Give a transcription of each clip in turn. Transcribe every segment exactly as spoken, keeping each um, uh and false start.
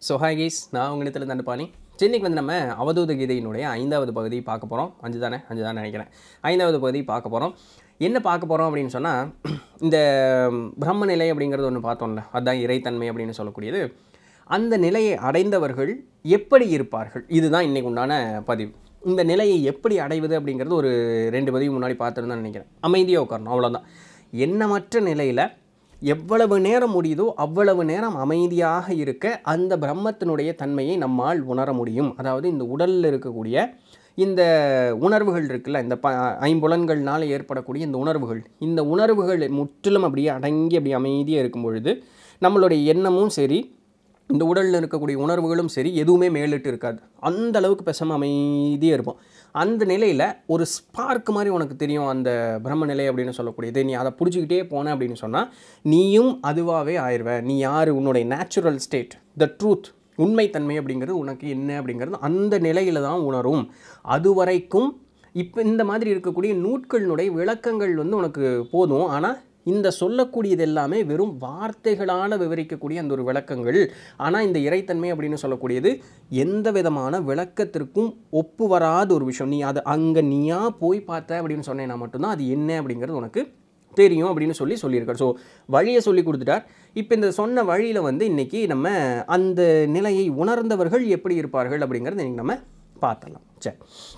So hi guys, நான் உங்க Nithilan Dhandapani. இன்னைக்கு வந்து நம்ம அவதூத கீதையினுடைய ஐந்தாவது பகுதி பார்க்க போறோம். அஞ்சு தானே அஞ்சு தான் நினைக்கிறேன். ஐந்தாவது பகுதி பார்க்க போறோம். என்ன பார்க்க போறோம் அப்படினு சொன்னா இந்த பிரம்ம நிலை அப்படிங்கிறது ஒன்னு பார்த்தோம்ல. அதான் இறைத்தன்மை அப்படினு சொல்லக்கூடியது. அந்த நிலையை அடைந்தவர்கள் எப்படி இருப்பார்கள்? இதுதான் இன்னைக்கு உண்டான பதிவு. இந்த நிலையை எப்படி அடைவது அப்படிங்கிறது ஒரு ரெண்டு பதிவு முன்னாடி பார்த்திருந்தேன் நினைக்கிறேன். அமைதியா உட்காரணும் அவ்வளவுதான். எண்ணமற்ற நிலையில எவ்வளவு நேரம் முடியுதோ அவ்வளவு நேரம் அமைதியாக இருக்க அந்த பிரம்மத்தினுடைய தன்மையை நம்மால் உணர முடியும். அதாவது இந்த உடலில் இருக்கக்கூடிய இந்த உணர்வுகள் இருக்குல்ல, இந்த ப ஐம்புலன்கள்னால ஏற்படக்கூடிய இந்த உணர்வுகள், இந்த உணர்வுகள் முற்றிலும் அப்படியே அடங்கி அப்படி அமைதியாக இருக்கும் பொழுது நம்மளுடைய எண்ணமும் சரி, இந்த உடலில் இருக்கக்கூடிய உணர்வுகளும் சரி எதுவுமே மேலிட்டு இருக்காது. அந்த அளவுக்கு பேசாமல் அமைதியாக இருப்போம். அந்த நிலையில் ஒரு ஸ்பார்க் மாதிரி உனக்கு தெரியும் அந்த பிரம்ம நிலை அப்படின்னு சொல்லக்கூடியது. நீ அதை பிடிச்சிக்கிட்டே போன அப்படின்னு சொன்னால் நீயும் அதுவாகவே ஆயிடுவ. நீ யார், உன்னுடைய நேச்சுரல் ஸ்டேட், த ட்ரூத், உண்மைத்தன்மை அப்படிங்கிறது உனக்கு என்ன அப்படிங்கிறது அந்த நிலையில் தான் உணரும். அது வரைக்கும் இப்போ இந்த மாதிரி இருக்கக்கூடிய நூட்களினுடைய விளக்கங்கள் வந்து உனக்கு போதும். ஆனால் இந்த சொல்லக்கூடியது எல்லாமே வெறும் வார்த்தைகளால் விவரிக்கக்கூடிய அந்த ஒரு விளக்கங்கள். ஆனால் இந்த இறைத்தன்மை அப்படின்னு சொல்லக்கூடியது எந்த விதமான விளக்கத்திற்கும் ஒப்பு வராத ஒரு விஷயம். நீ அதை அங்கே நீயா போய் பார்த்த அப்படின்னு சொன்னேன்னா மட்டும்தான் அது என்ன அப்படிங்கிறது உனக்கு தெரியும் அப்படின்னு சொல்லி சொல்லியிருக்கார். ஸோ வழியை சொல்லி கொடுத்துட்டார். இப்போ இந்த சொன்ன வழியில் வந்து இன்றைக்கி நம்ம அந்த நிலையை உணர்ந்தவர்கள் எப்படி இருப்பார்கள் அப்படிங்கிறது இன்றைக்கி நம்ம பார்த்தலாம். சரி,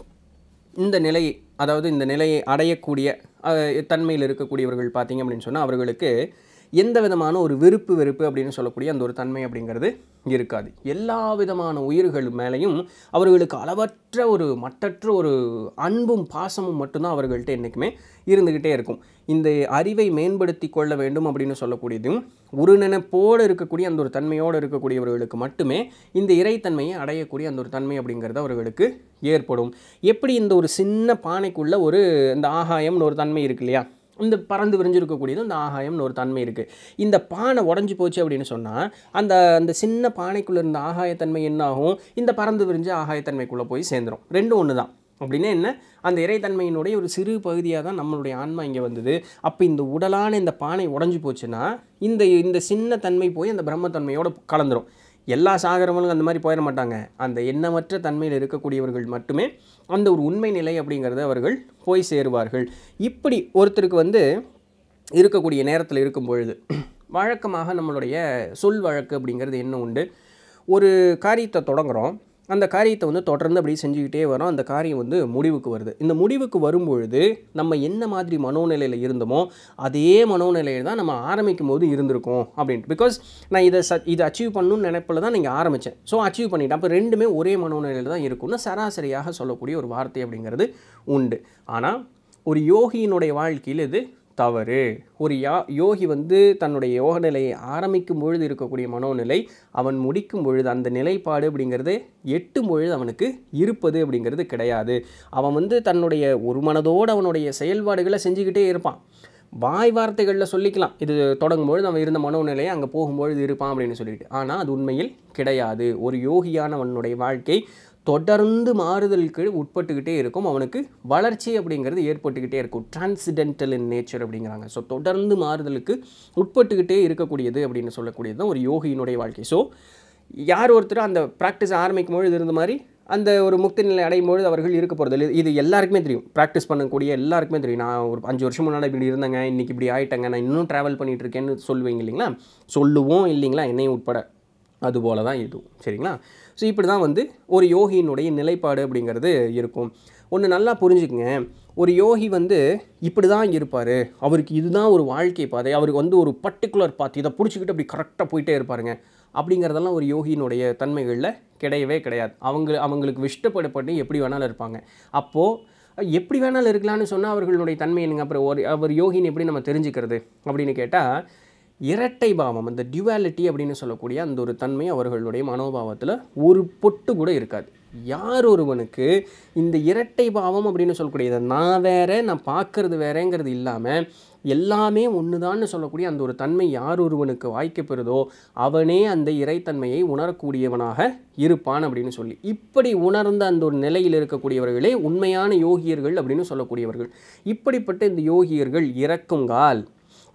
இந்த நிலையை, அதாவது இந்த நிலையை அடையக்கூடிய தன்மையில் இருக்கக்கூடியவர்கள் பார்த்திங்க அப்படின்னு சொன்னால் அவர்களுக்கு எந்த விதமான ஒரு விருப்பு வெறுப்பு அப்படின்னு சொல்லக்கூடிய அந்த ஒரு தன்மை அப்படிங்கிறது இருக்காது. எல்லா விதமான உயிர்கள் மேலேயும் அவர்களுக்கு அளவற்ற ஒரு மட்டற்ற ஒரு அன்பும் பாசமும் மட்டும்தான் அவர்கள்ட்ட என்றைக்குமே இருந்துக்கிட்டே இருக்கும். இந்த அறிவை மேம்படுத்தி கொள்ள வேண்டும் அப்படின்னு சொல்லக்கூடியதும் ஒரு நினைப்போடு இருக்கக்கூடிய அந்த ஒரு தன்மையோடு இருக்கக்கூடியவர்களுக்கு மட்டுமே இந்த இறைத்தன்மையை அடையக்கூடிய அந்த ஒரு தன்மை அப்படிங்கிறது அவர்களுக்கு ஏற்படும். எப்படி இந்த ஒரு சின்ன பானைக்குள்ளே ஒரு இந்த ஆகாயம்னு ஒரு தன்மை இருக்கு இல்லையா, இந்த பறந்து விரிஞ்சிருக்கக்கூடியது இந்த ஆகாயம்னு ஒரு தன்மை இருக்குது. இந்த பானை உடஞ்சி போச்சு அப்படின்னு சொன்னால் அந்த அந்த சின்ன பானைக்குள்ளே இருந்த ஆகாயத்தன்மை என்ன ஆகும், இந்த பறந்து விரிஞ்ச ஆகாயத்தன்மைக்குள்ளே போய் சேர்ந்துடும். ரெண்டும் ஒன்று தான். அப்படின்னா என்ன, அந்த இறைத்தன்மையினுடைய ஒரு சிறு பகுதியாக தான் நம்மளுடைய ஆன்மா இங்கே வந்தது. அப்போ இந்த உடலான இந்த பானை உடஞ்சி போச்சுன்னா இந்த இந்த சின்ன தன்மை போய் அந்த பிரம்மத்தன்மையோடு கலந்துரும். எல்லா சாகரங்களும் அந்த மாதிரி போயிட மாட்டாங்க. அந்த எண்ணமற்ற தன்மையில் இருக்கக்கூடியவர்கள் மட்டுமே அந்த ஒரு உண்மை நிலை அப்படிங்கிறத அவர்கள் போய் சேருவார்கள். இப்படி ஒருத்தருக்கு வந்து இருக்கக்கூடிய நேரத்தில் இருக்கும் பொழுது வழக்கமாக நம்மளுடைய சொல் வழக்கு அப்படிங்கிறது என்ன உண்டு, ஒரு காரியத்தை தொடங்குகிறோம், அந்த காரியத்தை வந்து தொடர்ந்து அப்படி செஞ்சுக்கிட்டே வரோம், அந்த காரியம் வந்து முடிவுக்கு வருது. இந்த முடிவுக்கு வரும்பொழுது நம்ம என்ன மாதிரி மனோநிலையில் இருந்தோமோ அதே மனோநிலையில் தான் நம்ம ஆரம்பிக்கும் போது இருந்திருக்கோம் அப்படின்ட்டு. பிகாஸ் நான் இதை ச இதை அச்சீவ் பண்ணணும்னு நினைப்பில் தான் நீங்கள் ஆரம்பித்தேன், ஸோ அச்சீவ் பண்ணிவிட்டேன். அப்போ ரெண்டுமே ஒரே மனோநிலையில் தான் இருக்கும்னு சராசரியாக சொல்லக்கூடிய ஒரு வார்த்தை அப்படிங்கிறது உண்டு. ஆனால் ஒரு யோகியினுடைய வாழ்க்கையில் இது தவறு. ஒரு யா யோகி வந்து தன்னுடைய யோக நிலையை ஆரம்பிக்கும் பொழுது இருக்கக்கூடிய மனோநிலை அவன் முடிக்கும் பொழுது அந்த நிலைப்பாடு அப்படிங்கிறது எட்டும் பொழுது அவனுக்கு இருப்பது அப்படிங்கிறது கிடையாது. அவன் வந்து தன்னுடைய ஒரு மனதோடு அவனுடைய செயல்பாடுகளை செஞ்சுக்கிட்டே இருப்பான். வாய் வார்த்தைகளில் சொல்லிக்கலாம் இது தொடங்கும்பொழுது அவன் இருந்த மனோநிலையை அங்கே போகும்பொழுது இருப்பான் அப்படின்னு சொல்லிட்டு. ஆனால் அது உண்மையில் கிடையாது. ஒரு யோகியானவனுடைய வாழ்க்கை தொடர்ந்து மாறுதலுக்கு உட்பட்டுக்கிட்டே இருக்கும். அவனுக்கு வளர்ச்சி அப்படிங்கிறது ஏற்பட்டுக்கிட்டே இருக்கும். டிரான்சிடென்டல் இன் நேச்சர் அப்படிங்கிறாங்க. ஸோ தொடர்ந்து மாறுதலுக்கு உட்பட்டுக்கிட்டே இருக்கக்கூடியது அப்படின்னு சொல்லக்கூடியது தான் ஒரு யோகியினுடைய வாழ்க்கை. ஸோ யார் ஒருத்தர் அந்த ப்ராக்டிஸ் ஆரம்பிக்கும் பொழுது இருந்த மாதிரி அந்த ஒரு முக்தி நிலை அடையும் பொழுது அவர்கள் இருக்க போகிறது இது எல்லாருக்குமே தெரியும். ப்ராக்டிஸ் பண்ணக்கூடிய எல்லாருக்குமே தெரியும். நான் ஒரு அஞ்சு வருஷம் முன்னாடி இப்படி இருந்தேங்க, இன்றைக்கி இப்படி ஆகிட்டேங்க, நான் இன்னும் ட்ராவல் பண்ணிகிட்டு இருக்கேன்னு சொல்லுவீங்க இல்லைங்களா, சொல்லுவோம் இல்லைங்களா, என்னையும் உட்பட. அதுபோல தான் இதுவும். சரிங்களா? ஸோ இப்படி தான் வந்து ஒரு யோகியினுடைய நிலைப்பாடு அப்படிங்கிறது இருக்கும். ஒன்று நல்லா புரிஞ்சுக்குங்க, ஒரு யோகி வந்து இப்படி தான் இருப்பார், அவருக்கு இதுதான் ஒரு வாழ்க்கை பாதை, அவருக்கு வந்து ஒரு பர்டிகுலர் பாத் இதை பிடிச்சிக்கிட்டு அப்படி கரெக்டாக போயிட்டே இருப்பாருங்க அப்படிங்கிறதெல்லாம் ஒரு யோகியினுடைய தன்மைகளில் கிடையவே கிடையாது. அவங்க அவங்களுக்கு இஷ்டப்படப்பட்டு எப்படி வேணாலும் இருப்பாங்க. அப்போது எப்படி வேணாலும் இருக்கலான்னு சொன்னால் அவர்களுடைய தன்மை என்னங்க, அப்புறம் ஒரு அவர் யோகின்னு எப்படி நம்ம தெரிஞ்சுக்கிறது அப்படின்னு கேட்டால் இரட்டை பாவம், அந்த டியூவாலிட்டி அப்படின்னு சொல்லக்கூடிய அந்த ஒரு தன்மை அவர்களுடைய மனோபாவத்தில் ஒரு பொட்டு கூட இருக்காது. யார் ஒருவனுக்கு இந்த இரட்டை பாவம் அப்படின்னு சொல்லக்கூடியது நான் வேற நான் பார்க்கறது வேறேங்கிறது இல்லாமல் எல்லாமே ஒன்று தான் சொல்லக்கூடிய அந்த ஒரு தன்மை யார் ஒருவனுக்கு வாய்க்கப்பெறுதோ அவனே அந்த இறைத்தன்மையை உணரக்கூடியவனாக இருப்பான் அப்படின்னு சொல்லி, இப்படி உணர்ந்த அந்த ஒரு நிலையில் இருக்கக்கூடியவர்களே உண்மையான யோகியர்கள் அப்படின்னு சொல்லக்கூடியவர்கள். இப்படிப்பட்ட இந்த யோகியர்கள் இறக்குங்கால்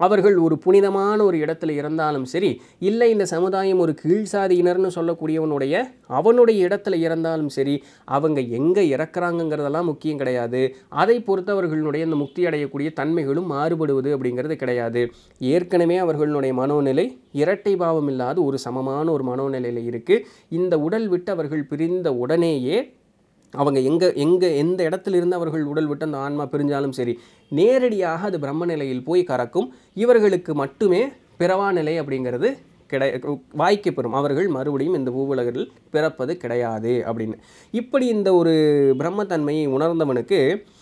அவர்கள் ஒரு புனிதமான ஒரு இடத்துல இருந்தாலும் சரி, இல்லை இந்த சமுதாயம் ஒரு கீழ்சாதியினர்னு சொல்லக்கூடியவனுடைய அவனுடைய இடத்துல இருந்தாலும் சரி, அவங்க எங்கே இறக்குறாங்கங்கிறதெல்லாம் முக்கியம் கிடையாது. அதை பொறுத்து அவர்களுடைய இந்த முக்தி அடையக்கூடிய தன்மைகளும் மாறுபடுவது அப்படிங்கிறது கிடையாது. ஏற்கனவே அவர்களுடைய மனோநிலை இரட்டை பாவம் இல்லாத ஒரு சமமான ஒரு மனோநிலையில் இருக்குது. இந்த உடல் விட்டு அவர்கள் பிரிந்த உடனேயே அவங்க எங்கே எங்கே எந்த இடத்துலிருந்து அவர்கள் உடல் விட்டு அந்த ஆன்மா பிரிஞ்சாலும் சரி, நேரடியாக அது பிரம்ம நிலையில் போய் கறக்கும். இவர்களுக்கு மட்டுமே பிறவா நிலை அப்படிங்கிறது கிடை வாய்க்கு பெறும். அவர்கள் மறுபடியும் இந்த பூவுலகில் பிறப்பது கிடையாது அப்படின்னு. இப்படி இந்த ஒரு பிரம்மத்தன்மையை உணர்ந்தவனுக்கு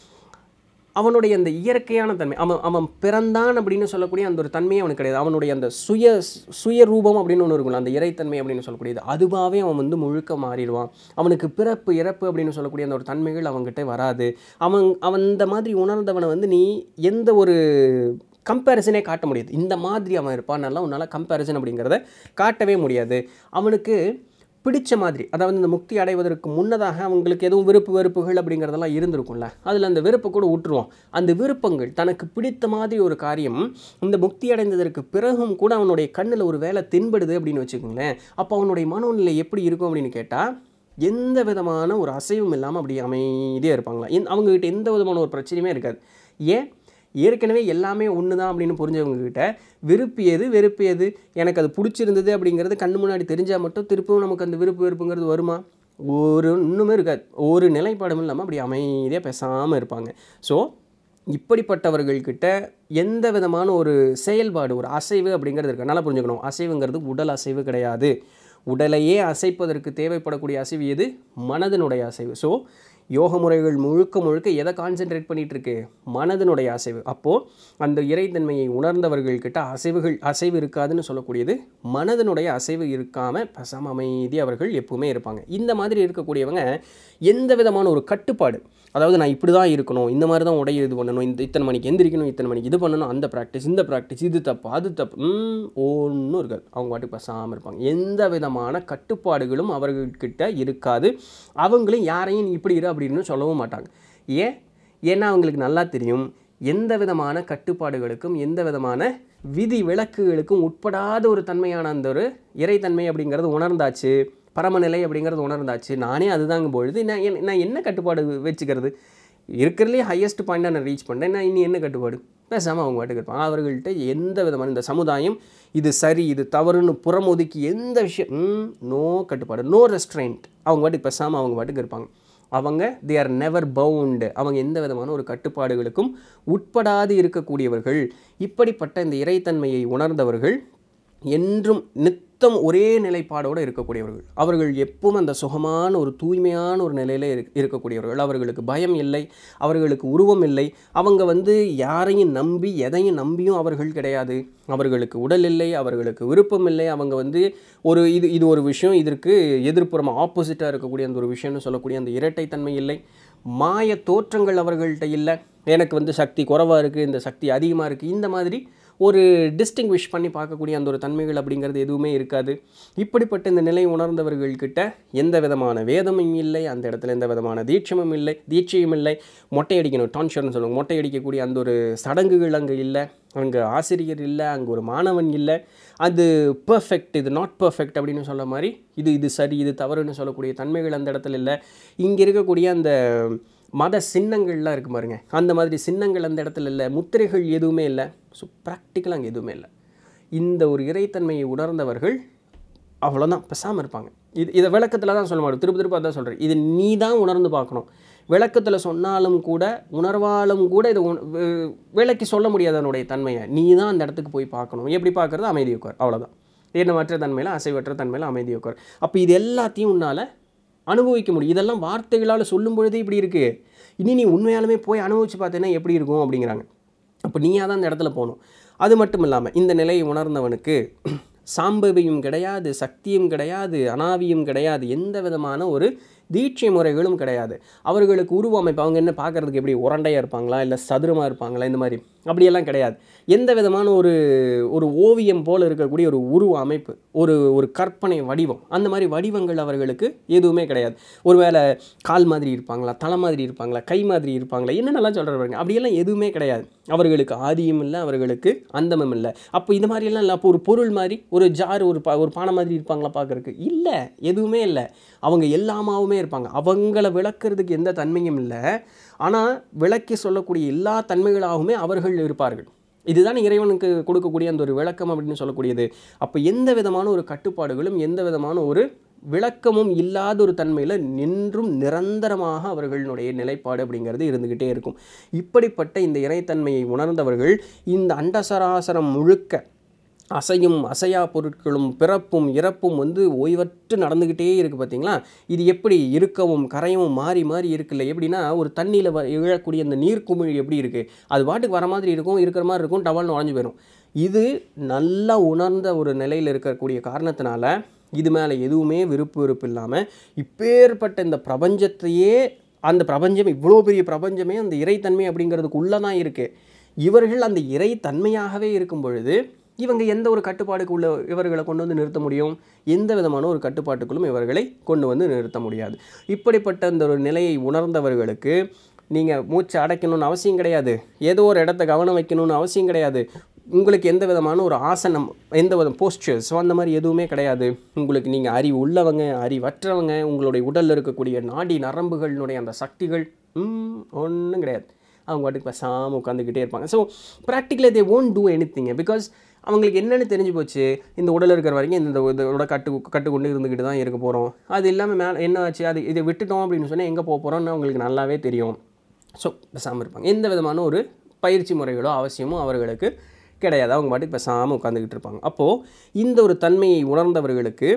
அவனுடைய அந்த இயற்கையான தன்மை, அவன் அவன் பிறந்தான் அப்படின்னு சொல்லக்கூடிய அந்த ஒரு தன்மையே அவனுக்கு கிடையாது. அவனுடைய அந்த சுய சுய ரூபம் அப்படின்னு ஒன்று இருக்கும்ல, அந்த இறைத்தன்மை அப்படின்னு சொல்லக்கூடியது, அதுவாகவே அவன் வந்து முழுக்க மாறிடுவான். அவனுக்கு பிறப்பு இறப்பு அப்படின்னு சொல்லக்கூடிய அந்த ஒரு தன்மைகள் அவங்ககிட்ட வராது. அவன் அவன் இந்த மாதிரி உணர்ந்தவனை வந்து நீ எந்த ஒரு கம்பேரிசனே காட்ட முடியாது. இந்த மாதிரி அவன் இருப்பான் நல்லா உன்னால் கம்பேரிசன் அப்படிங்கிறத காட்டவே முடியாது. அவனுக்கு பிடிச்ச மாதிரி, அதாவது இந்த முக்தி அடைவதற்கு முன்னதாக அவங்களுக்கு எதுவும் விருப்பு வெறுப்புகள் அப்படிங்கிறதெல்லாம் இருந்திருக்கும்ல, அதில் அந்த விருப்பை கூட விட்டுருவான். அந்த விருப்பங்கள் தனக்கு பிடித்த மாதிரி ஒரு காரியம் இந்த முக்தி அடைந்ததற்கு பிறகும் கூட அவனுடைய கண்ணில் ஒரு வேலை தென்படுது அப்படின்னு வச்சுக்கோங்களேன். அப்போ அவனுடைய மனோநிலை எப்படி இருக்கும் அப்படின்னு கேட்டால், எந்த விதமான ஒரு அசைவும் இல்லாமல் அப்படி அமைதியாக இருப்பாங்களா. எந் அவங்ககிட்ட எந்த விதமான ஒரு பிரச்சனையுமே இருக்காது. ஏன்? ஏற்கனவே எல்லாமே ஒன்று தான் அப்படின்னு புரிஞ்சவங்ககிட்ட விருப்பு எது வெறுப்பு எது, எனக்கு அது பிடிச்சிருந்தது அப்படிங்கிறது கண்ணு முன்னாடி தெரிஞ்சால் மட்டும் திருப்பவும் நமக்கு அந்த விருப்பு வெறுப்புங்கிறது வருமா? ஒரு இன்னுமே இருக்காது. ஒரு நிலைப்பாடும் இல்லாமல் அப்படி அமைதியாக பேசாமல் இருப்பாங்க. ஸோ இப்படிப்பட்டவர்கள்கிட்ட எந்த விதமான ஒரு செயல்பாடு, ஒரு அசைவு அப்படிங்கிறது இருக்குது. நல்லா புரிஞ்சுக்கணும், அசைவுங்கிறது உடல் அசைவு கிடையாது. உடலையே அசைப்பதற்கு தேவைப்படக்கூடிய அசைவு எது? மனதினுடைய அசைவு. ஸோ யோக முறைகள் முழுக்க முழுக்க எதை கான்சென்ட்ரேட் பண்ணிகிட்டு இருக்கு? மனதினுடைய அசைவு. அப்போது அந்த இறைத்தன்மையை உணர்ந்தவர்கள்கிட்ட அசைவுகள் அசைவு இருக்காதுன்னு சொல்லக்கூடியது மனதினுடைய அசைவு இருக்காமல் பசாம அமைதி அவர்கள் எப்பவுமே இருப்பாங்க. இந்த மாதிரி இருக்கக்கூடியவங்க எந்த விதமான ஒரு கட்டுப்பாடு, அதாவது நான் இப்படி தான் இருக்கணும், இந்த மாதிரி தான் உடைய இது பண்ணணும், இந்த இத்தனை மணிக்கு எந்திரிக்கணும், இத்தனை மணிக்கு இது பண்ணணும், அந்த ப்ராக்டிஸ் இந்த ப்ராக்டிஸ், இது தப்பு அது தப்பு, ஒன்றும் இருக்காது. அவங்க பாட்டுக்கு பசாமல் இருப்பாங்க. எந்த விதமான கட்டுப்பாடுகளும் அவர்கள்கிட்ட இருக்காது. அவங்களும் யாரையும் இப்படி இரு அப்படின்னு சொல்லவும் மாட்டாங்க. ஏன்? ஏன்னா அவங்களுக்கு நல்லா தெரியும், எந்த விதமான கட்டுப்பாடுகளுக்கும் எந்த விதமான விதி விலக்குகளுக்கும் உட்படாத ஒரு தன்மையான அந்த ஒரு இறைத்தன்மை அப்படிங்கிறது உணர்ந்தாச்சு, பரமநிலை அப்படிங்கிறது உணர்ந்தாச்சு. நானே அதுதாங்க பொழுது நான் நான் என்ன கட்டுப்பாடு வச்சுக்கிறது? இருக்கிறதுலே ஹையஸ்ட் பாயிண்டாக நான் ரீச் பண்ணேன், நான் இன்னும் என்ன கட்டுப்பாடு? பேசாமல் அவங்க பாட்டுக்கு இருப்பாங்க. அவர்கள்ட்ட எந்த விதமான இந்த சமுதாயம் இது சரி இது தவறுன்னு புறம் ஒதுக்கி எந்த விஷயம் நோ கட்டுப்பாடு, நோ ரெஸ்ட்ரெயின்ட். அவங்க பாட்டுக்கு பேசாமல் அவங்க பாட்டுக்கு இருப்பாங்க. அவங்க தே ஆர் நெவர் பவுண்டு. அவங்க எந்த விதமான ஒரு கட்டுப்பாடுகளுக்கும் உட்படாது இருக்கக்கூடியவர்கள். இப்படிப்பட்ட இந்த இறைத்தன்மையை உணர்ந்தவர்கள் என்றும் நித்தம் ஒரே நிலைப்பாடோடு இருக்கக்கூடியவர்கள். அவர்கள் எப்பவும் அந்த சுகமான ஒரு தூய்மையான ஒரு நிலையில் இருக்கக்கூடியவர்கள். அவர்களுக்கு பயம் இல்லை, அவர்களுக்கு உருவம் இல்லை. அவங்க வந்து யாரையும் நம்பி எதையும் நம்பியும் அவர்கள் கிடையாது. அவர்களுக்கு உடல் இல்லை, அவர்களுக்கு விருப்பம் இல்லை. அவங்க வந்து ஒரு இது இது ஒரு விஷயம், இதற்கு எதிர்ப்புறம் ஆப்போசிட்டாக இருக்கக்கூடிய அந்த ஒரு விஷயம்னு சொல்லக்கூடிய அந்த இரட்டைத்தன்மை இல்லை. மாய தோற்றங்கள் அவர்கள்ட்ட இல்லை. எனக்கு வந்து சக்தி குறைவாக இருக்குது, இந்த சக்தி அதிகமாக இருக்குது, இந்த மாதிரி ஒரு டிஸ்டிங்விஷ் பண்ணி பார்க்கக்கூடிய அந்த ஒரு தன்மைகள் அப்படிங்கிறது எதுவுமே இருக்காது. இப்படிப்பட்ட இந்த நிலை உணர்ந்தவர்கள்கிட்ட எந்த விதமான வேதமும் இல்லை, அந்த இடத்துல எந்த விதமான தீட்சமும் இல்லை தீட்சையும் இல்லை. மொட்டை அடிக்கணும், டான்ஷர்னு சொல்லுவாங்க, மொட்டை அடிக்கக்கூடிய அந்த ஒரு சடங்குகள் அங்கே இல்லை. அங்கே ஆசிரியர் இல்லை, அங்கே ஒரு மாணவன் இல்லை. அது பர்ஃபெக்ட், இது நாட் பர்ஃபெக்ட் அப்படின்னு சொல்ல மாதிரி இது இது சரி இது தவறுன்னு சொல்லக்கூடிய தன்மைகள் அந்த இடத்துல இல்லை. இங்கே இருக்கக்கூடிய அந்த மத சின்னங்கள்லாம் இருக்குது பாருங்க, அந்த மாதிரி சின்னங்கள் அந்த இடத்துல இல்லை. முத்திரைகள் எதுவுமே இல்லை. ஸோ ப்ராக்டிக்கலாக அங்கே எதுவுமே இல்லை. இந்த ஒரு இறைத்தன்மையை உணர்ந்தவர்கள் அவ்வளோதான் பேசாமல் இருப்பாங்க. இது இதை விளக்கத்தில் தான் சொல்ல மாட்டோம், திரும்ப திரும்ப அதான் சொல்கிறேன். இது நீ தான் உணர்ந்து பார்க்கணும். விளக்கத்தில் சொன்னாலும் கூட உணர்வாலும் கூட இதை விளக்கி சொல்ல முடியாது அதனுடைய தன்மையை. நீ தான் அந்த இடத்துக்கு போய் பார்க்கணும். எப்படி பார்க்குறது? அமைதி உட்கார், அவ்வளோதான். எண்ணமற்ற தன்மையில் அசைவற்ற தன்மையில் அமைதி உட்கார். அப்போ இது எல்லாத்தையும் உன்னால் அனுபவிக்க முடியும். இதெல்லாம் வார்த்தைகளால் சொல்லும் பொழுதே இப்படி இருக்குது. இனி நீ உண்மையாலுமே போய் அனுபவித்து பார்த்தேன்னா எப்படி இருக்கும் அப்படிங்கிறாங்க. அப்போ நீயாக தான் அந்த இடத்துல போகணும். அது மட்டும் இல்லாமல் இந்த நிலையை உணர்ந்தவனுக்கு சாம்பவியும் கிடையாது, சக்தியும் கிடையாது, அனாவியும் கிடையாது, எந்த விதமான ஒரு தீட்சை முறைகளும் கிடையாது. அவர்களுக்கு உருவமைப்பு அவங்க என்ன பார்க்குறதுக்கு எப்படி உரண்டையாக இருப்பாங்களா, இல்லை சதுரமாக இருப்பாங்களா, இந்த மாதிரி அப்படியெல்லாம் கிடையாது. எந்த விதமான ஒரு ஒரு ஓவியம் போல் இருக்கக்கூடிய ஒரு உருவ அமைப்பு, ஒரு ஒரு கற்பனை வடிவம், அந்த மாதிரி வடிவங்கள் அவர்களுக்கு எதுவுமே கிடையாது. ஒருவேளை கால் மாதிரி இருப்பாங்களா, தலை மாதிரி இருப்பாங்களா, கை மாதிரி இருப்பாங்களா, என்னென்னலாம் சொல்கிறாங்க, அப்படியெல்லாம் எதுவுமே கிடையாது. அவர்களுக்கு ஆதியும் இல்லை, அவர்களுக்கு அந்தமும் இல்லை. அப்போ இந்த மாதிரியெல்லாம் இல்லை. அப்போ ஒரு பொருள் மாதிரி, ஒரு ஜார், ஒரு பா ஒரு பானை மாதிரி இருப்பாங்களா பார்க்குறக்கு? இல்லை, எதுவுமே இல்லை. அவங்க எல்லாமாவுமே இருப்பாங்க. அவங்கள விளக்குறதுக்கு எந்த தன்மையும் இல்லை. ஆனால் விளக்கி சொல்லக்கூடிய எல்லா தன்மைகளாகவுமே அவர்கள் இருப்பார்கள். இதுதான் இறைவனுக்கு கொடுக்கக்கூடிய அந்த ஒரு விளக்கம் அப்படின்னு சொல்லக்கூடியது. அப்போ எந்த விதமான ஒரு கட்டுப்பாடுகளும் எந்த விதமான ஒரு விளக்கமும் இல்லாத ஒரு தன்மையில் நின்றும் நிரந்தரமாக அவர்களுடைய நிலைப்பாடு அப்படிங்கிறது இருந்துக்கிட்டே இருக்கும். இப்படிப்பட்ட இந்த இறைத்தன்மையை உணர்ந்தவர்கள் இந்த அண்டசராசரம் முழுக்க அசையும் அசையா பொருட்களும் பிறப்பும் இறப்பும் வந்து ஓய்வற்று நடந்துக்கிட்டே இருக்குது பார்த்தீங்களா? இது எப்படி இருக்கவும் கரையவும் மாறி மாறி இருக்குல்ல. எப்படின்னா ஒரு தண்ணியில் வ எழக்கூடிய அந்த நீர்க்குமிழி எப்படி இருக்குது, அது பாட்டுக்கு வர மாதிரி இருக்கும், இருக்கிற மாதிரி இருக்கும், டவல்னு உடஞ்சி போயிடும். இது நல்லா உணர்ந்த ஒரு நிலையில் இருக்கக்கூடிய காரணத்தினால இது மேலே எதுவுமே விருப்பு விருப்பு இல்லாமல் இப்பேற்பட்ட இந்த பிரபஞ்சத்தையே, அந்த பிரபஞ்சம் இவ்வளோ பெரிய பிரபஞ்சமே அந்த இறைத்தன்மை அப்படிங்கிறதுக்கு உள்ளே தான் இருக்குது. இவர்கள் அந்த இறைத்தன்மையாகவே இருக்கும் பொழுது இவங்க எந்த ஒரு கட்டுப்பாடுக்கு உள்ள இவர்களை கொண்டு வந்து நிறுத்த முடியும்? எந்த விதமான ஒரு கட்டுப்பாட்டுக்குள்ளும் இவர்களை கொண்டு வந்து நிறுத்த முடியாது. இப்படிப்பட்ட அந்த ஒரு நிலையை உணர்ந்தவர்களுக்கு நீங்கள் மூச்சை அடைக்கணும்னு அவசியம் கிடையாது, ஏதோ ஒரு இடத்த கவனம் வைக்கணும்னு அவசியம் கிடையாது, உங்களுக்கு எந்த விதமான ஒரு ஆசனம், எந்த வித போஸ்டர்ஸ் அந்த மாதிரி எதுவுமே கிடையாது. உங்களுக்கு நீங்கள் அறிவு உள்ளவங்க அறிவற்றவங்க, உங்களுடைய உடலில் இருக்கக்கூடிய நாடி நரம்புகளினுடைய அந்த சக்திகள் ஒன்றும் கிடையாது. அவங்க பாட்டுக்கு பேசாமல் உட்காந்துக்கிட்டே இருப்பாங்க. So practically they won't do anything. Because அவங்களுக்கு என்னென்னு தெரிஞ்சு போச்சு, இந்த உடலில் இருக்கிற வரைக்கும் இந்த இதோட கட்டு கட்டு கொண்டு இருந்துக்கிட்டு தான் இருக்க போகிறோம். அது இல்லாமல் மேலே என்ன ஆச்சு, அது இதை விட்டுட்டோம் அப்படின்னு சொன்னால் எங்கே போக போகிறோம்னு அவங்களுக்கு நல்லாவே தெரியும். ஸோ பேசாமல் இருப்பாங்க. எந்த விதமான ஒரு பயிற்சி முறைகளோ அவசியமோ அவர்களுக்கு கிடையாது. அவங்க பாட்டுக்கு பேசாமல் உட்காந்துக்கிட்டு இருப்பாங்க. அப்போது இந்த ஒரு தன்மையை உணர்ந்தவர்களுக்கு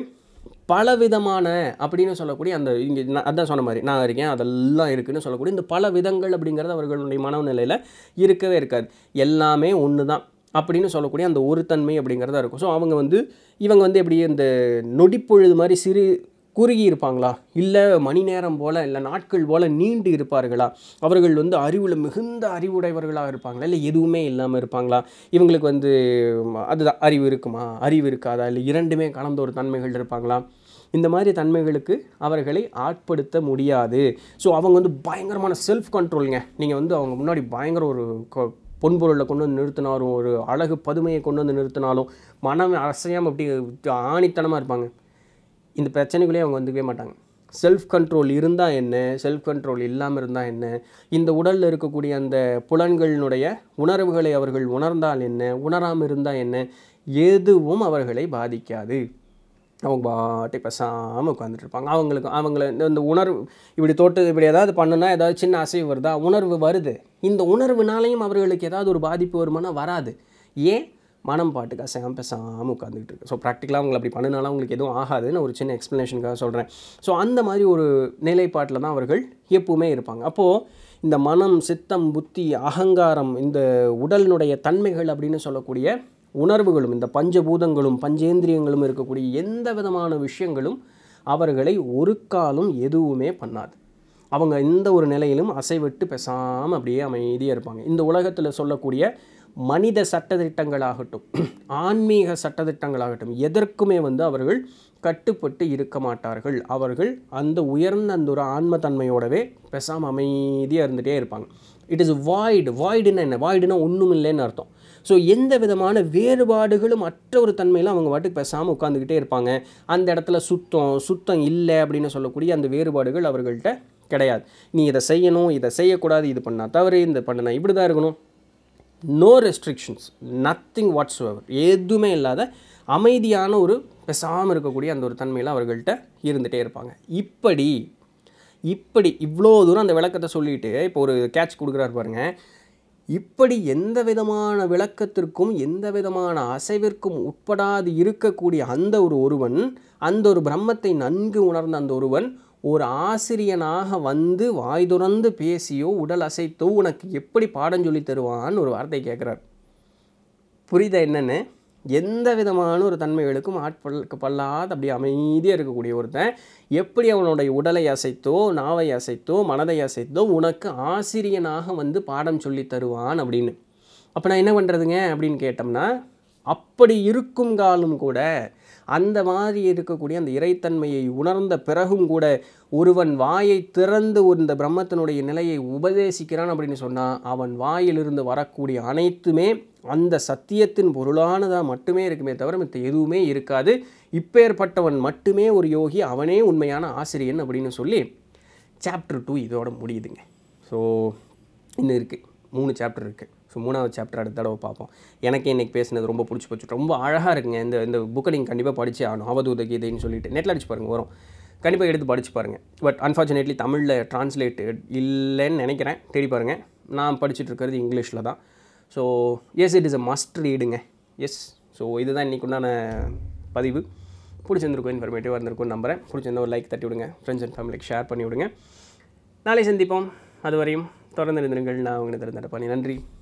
பலவிதமான அப்படின்னு சொல்லக்கூடிய அந்த இங்கே நான் அதான் சொன்ன மாதிரி நான் இருக்கேன் அதெல்லாம் இருக்குதுன்னு சொல்லக்கூடிய இந்த பல விதங்கள் அப்படிங்கிறது அவர்களுடைய மனநிலையில் இருக்கவே இருக்காது. எல்லாமே ஒன்று தான் அப்படின்னு சொல்லக்கூடிய அந்த ஒரு தன்மை அப்படிங்கிறதா இருக்கும். ஸோ அவங்க வந்து இவங்க வந்து எப்படி இந்த நொடிப்பொழுது மாதிரி சிறு குறுகி இருப்பாங்களா, இல்லை மணி நேரம் போல், இல்லை நாட்கள் போல் நீண்டு இருப்பார்களா, அவர்கள் வந்து அறிவில் மிகுந்த அறிவுடையவர்களாக இருப்பாங்களா, இல்லை எதுவுமே இல்லாமல் இருப்பாங்களா, இவங்களுக்கு வந்து அதுதான் அறிவு இருக்குமா, அறிவு இருக்காதா, இல்லை இரண்டுமே கலந்த ஒரு தன்மைகள் இருப்பாங்களா, இந்த மாதிரி தன்மைகளுக்கு அவர்களை ஆட்படுத்த முடியாது. ஸோ அவங்க வந்து பயங்கரமான செல்ஃப் கண்ட்ரோலுங்க. நீங்கள் வந்து அவங்க முன்னாடி பயங்கர ஒரு பொன்பொருளை கொண்டு வந்து நிறுத்தினாலும், ஒரு அழகு பதுமையை கொண்டு வந்து நிறுத்தினாலும் மனம் அசையாமல் அப்படி ஆணித்தனமாக இருப்பாங்க. இந்த பிரச்சனைகளே அவங்க வந்துக்கவே மாட்டாங்க. செல்ஃப் கண்ட்ரோல் இருந்தால் என்ன, செல்ஃப் கண்ட்ரோல் இல்லாமல் இருந்தால் என்ன, இந்த உடலில் இருக்கக்கூடிய அந்த புலன்களினுடைய உணர்வுகளை அவர்கள் உணர்ந்தால் என்ன, உணராமல் இருந்தால் என்ன, எதுவும் அவர்களை பாதிக்காது. அவங்க பாட்டை பேசாமல் உட்காந்துட்டு இருப்பாங்க. அவங்களுக்கு அவங்கள இந்த உணர்வு இப்படி தொட்டு இப்படி ஏதாவது பண்ணுனா ஏதாவது சின்ன அசைவு வருதா, உணர்வு வருது, இந்த உணர்வுனாலையும் அவர்களுக்கு ஏதாவது ஒரு பாதிப்பு வருமானா வராது. ஏன்? மனம் பாட்டுக்கு அசையாமல் பேசாமல் உட்காந்துக்கிட்டு இருக்கு. ஸோ ப்ராக்டிக்கலாக அவங்களை அப்படி பண்ணினாலும் அவங்களுக்கு எதுவும் ஆகாதுன்னு ஒரு சின்ன எக்ஸ்ப்ளனேஷனுக்காக சொல்கிறேன். ஸோ அந்த மாதிரி ஒரு நிலைப்பாட்டில் தான் அவர்கள் எப்பவுமே இருப்பாங்க. அப்போது இந்த மனம், சித்தம், புத்தி, அகங்காரம், இந்த உடலினுடைய தன்மைகள் அப்படின்னு சொல்லக்கூடிய உணர்வுகளும், இந்த பஞ்சபூதங்களும் பஞ்சேந்திரியங்களும் இருக்கக்கூடிய எந்த விதமான விஷயங்களும் அவர்களை ஒரு காலம் எதுவுமே பண்ணாது. அவங்க இந்த ஒரு நிலையிலும் அசைவிட்டு பேசாமல் அப்படியே அமைதியாக இருப்பாங்க. இந்த உலகத்தில் சொல்லக்கூடிய மனித சட்டத்திட்டங்களாகட்டும், ஆன்மீக சட்டத்திட்டங்களாகட்டும், எதற்குமே வந்து அவர்கள் கட்டுப்பட்டு இருக்க மாட்டார்கள். அவர்கள் அந்த உயர்ந்த அந்த ஒரு ஆன்மத்தன்மையோடவே பேசாமல் அமைதியாக இருந்துகிட்டே இருப்பாங்க. It is void. வாய்டுன்னா என்ன? வாய்டுனா ஒன்றும் இல்லைன்னு அர்த்தம். ஸோ எந்த விதமான வேறுபாடுகளும் மற்ற ஒரு தன்மையில் அவங்க பாட்டுக்கு பேசாமல் உட்காந்துக்கிட்டே இருப்பாங்க. அந்த இடத்துல சுத்தம் சுத்தம் இல்லை அப்படின்னு சொல்லக்கூடிய அந்த வேறுபாடுகள் அவர்கள்ட்ட கிடையாது. நீ இதை செய்யணும், இதை செய்யக்கூடாது, இது பண்ணால் தவறு, இந்த பண்ணினா இப்படி தான் இருக்கணும், நோ ரெஸ்ட்ரிக்ஷன்ஸ், நத்திங் வாட்ஸ்எவர், எதுவுமே இல்லாத அமைதியான ஒரு பேசாமல் இருக்கக்கூடிய அந்த ஒரு தன்மையில் அவர்கள்ட்ட இருந்துகிட்டே இருப்பாங்க. இப்படி இப்படி இவ்வளோ தூரம் அந்த விளக்கத்தை சொல்லிவிட்டு இப்போ ஒரு கேட்ச் கொடுக்குறாரு பாருங்கள். இப்படி எந்த விதமான விளக்கத்திற்கும் எந்த விதமான அசைவிற்கும் உட்படாது இருக்கக்கூடிய அந்த ஒரு ஒருவன், அந்த ஒரு பிரம்மத்தை நன்கு உணர்ந்த அந்த ஒருவன் ஒரு ஆசிரியனாக வந்து வாய் துறந்து பேசியோ உடல் அசைத்தோ உனக்கு எப்படி பாடம் சொல்லி தருவான்னு ஒரு வார்த்தை கேட்குறார். புரியுதா என்னென்னு? எந்த விதமான ஒரு தன்மைகளுக்கும் ஆட்படுக்க பல்லாத அப்படி அமைதியாக இருக்கக்கூடிய ஒருத்தன் எப்படி அவனுடைய உடலை அசைத்தோ நாவை அசைத்தோ மனதை அசைத்தோ உனக்கு ஆசிரியனாக வந்து பாடம் சொல்லி தருவான் அப்படின்னு. அப்போ நான் என்ன பண்ணுறதுங்க அப்படின்னு கேட்டோம்னா, அப்படி இருக்கும் காலம் கூட அந்த மாதிரி இருக்கக்கூடிய அந்த இறைத்தன்மையை உணர்ந்த பிறகும் கூட ஒருவன் வாயை திறந்து இந்த பிரம்மத்தினுடைய நிலையை உபதேசிக்கிறான் அப்படின்னு சொன்னால் அவன் வாயிலிருந்து வரக்கூடிய அனைத்துமே அந்த சத்தியத்தின் பொருளானதாக மட்டுமே இருக்குமே தவிர மற்ற எதுவுமே இருக்காது. இப்பேற்பட்டவன் மட்டுமே ஒரு யோகி, அவனே உண்மையான ஆசிரியன் அப்படின்னு சொல்லி சாப்டர் டூ இதோட முடியுதுங்க. ஸோ இன்னும் இருக்குது, மூணு சாப்டர் இருக்குது. ஸோ மூணாவது சாப்டர் அடுத்த தடவை பார்ப்போம். எனக்கு இன்றைக்கி பேசினது ரொம்ப பிடிச்சி போச்சு, ரொம்ப அழகாக இருக்குங்க. இந்த இந்த புக்கை நீங்கள் கண்டிப்பாக படித்தே ஆகணும். அவதூத கீதைன்னு சொல்லிட்டு நெட்டில் அடிச்சு பாருங்கள், வரும். கண்டிப்பாக எடுத்து படித்து பாருங்கள். பட் அன்ஃபார்ச்சுனேட்லி தமிழில் ட்ரான்ஸ்லேட்டட் இல்லைன்னு நினைக்கிறேன், தேடி பாருங்கள். நான் படிச்சுட்டு இருக்கிறது இங்கிலீஷில் தான். So yes, it is a must ரீடுங்க. எஸ், ஸோ இதுதான் இன்றைக்கு உண்டான பதிவு. பிடிச்சிருந்திருக்கும், இன்ஃபர்மேட்டிவாக இருந்திருக்கும்னு நம்புகிறேன். பிடிச்சிருந்தா ஒரு லைக் தட்டி விடுங்க, ஃப்ரெண்ட்ஸ் அண்ட் ஃபேமிலிக்கு ஷேர் பண்ணி விடுங்க. நாளை சந்திப்போம். அதுவரையும் தொடர்ந்து இருந்திருங்கள். நான் உங்கள் நிதிலன் தண்டபாணி. நன்றி.